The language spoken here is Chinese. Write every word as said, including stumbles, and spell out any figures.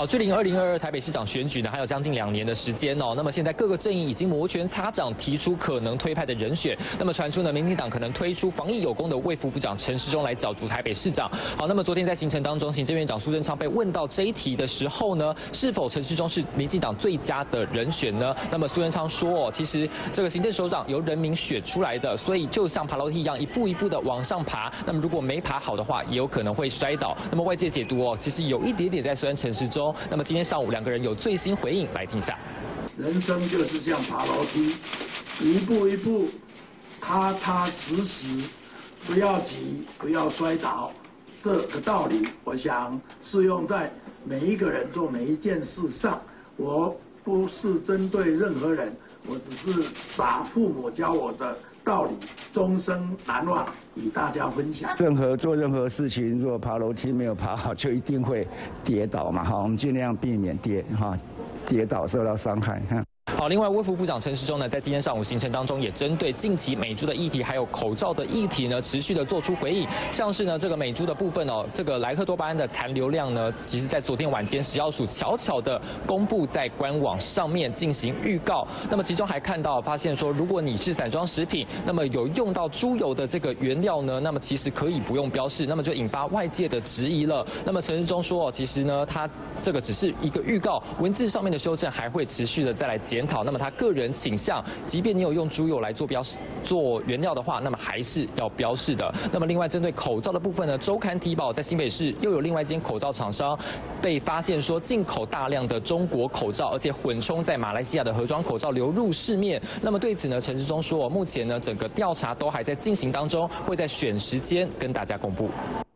好，距离二零二二台北市长选举呢，还有将近两年的时间哦。那么现在各个阵营已经摩拳擦掌，提出可能推派的人选。那么传出呢，民进党可能推出防疫有功的卫福部长陈时中来角逐台北市长。好，那么昨天在行程当中，行政院长苏贞昌被问到这一题的时候呢，是否陈时中是民进党最佳的人选呢？那么苏贞昌说哦，其实这个行政首长由人民选出来的，所以就像爬楼梯一样，一步一步的往上爬。那么如果没爬好的话，也有可能会摔倒。那么外界解读哦，其实有一点点在酸陈时中。那么今天上午两个人有最新回应，来听一下。 人生就是像爬楼梯，一步一步，踏踏实实，不要急，不要摔倒。这个道理，我想适用在每一个人做每一件事上。我不是针对任何人，我只是把父母教我的道理终生难忘，与大家分享。 任何做任何事情，如果爬楼梯没有爬好，就一定会跌倒嘛。哈，我们尽量避免跌哈，跌倒受到伤害哈。 好，另外卫福部长陈时中呢，在今天上午行程当中，也针对近期美猪的议题，还有口罩的议题呢，持续的做出回应。像是呢，这个美猪的部分哦，这个莱克多巴胺的残留量呢，其实在昨天晚间，食药署悄悄的公布在官网上面进行预告。那么其中还看到发现说，如果你是散装食品，那么有用到猪油的这个原料呢，那么其实可以不用标示，那么就引发外界的质疑了。那么陈时中说哦，其实呢，他这个只是一个预告，文字上面的修正还会持续的再来检讨。那么他个人倾向，即便你有用猪油来做标示做原料的话，那么还是要标示的。那么另外针对口罩的部分呢，周刊提报在新北市又有另外一间口罩厂商被发现说进口大量的中国口罩，而且混充在马来西亚的盒装口罩流入市面。那么对此呢，陈时中说，目前呢整个调查都还在进行当中，会在选时间跟大家公布。